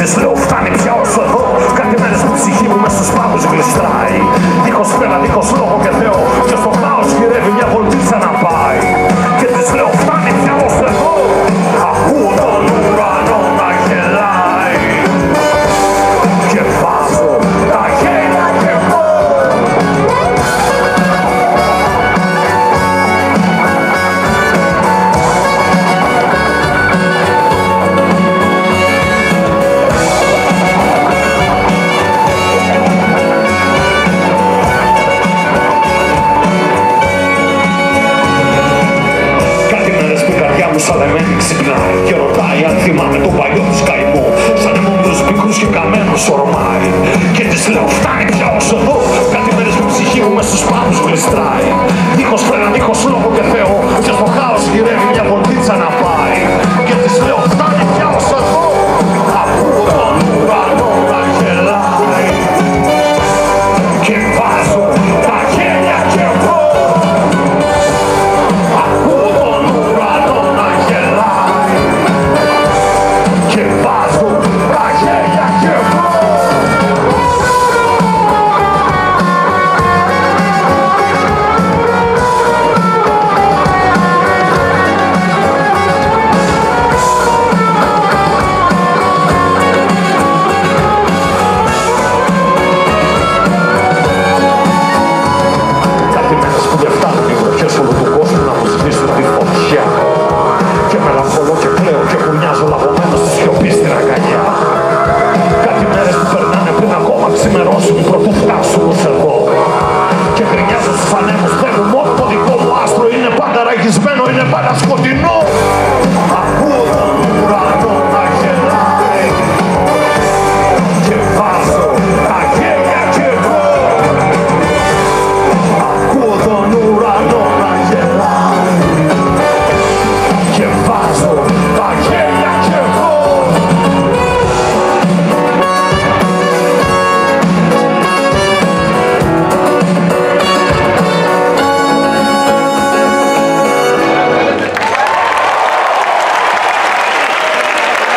της λέω φτάνει πια ως εδώ. Κάτι μέρες που η ψυχή μου μες στους πάγους γλιστράει. Δίχως πέρα, δίχως λόγο και Θεό. Και στο χάος γυρεύει μια βολτίτσα να πάει. Και της λέω φτάνει πια ως εδώ. Ακούω τον ουρανό να γελάει. Και βάζω τα γέλια κι εγώ. Σαλεμένη ξυπνάει και ρωτάει αν θυμάμαι τον παλιό της καημό. Σαν αιμόμυρους πικρούς και καμένους ορμάει. Και της λέω φτάνει πια ως εδώ. Κάτι μέρες που η ψυχή μου μες στους πάγους γλιστράει.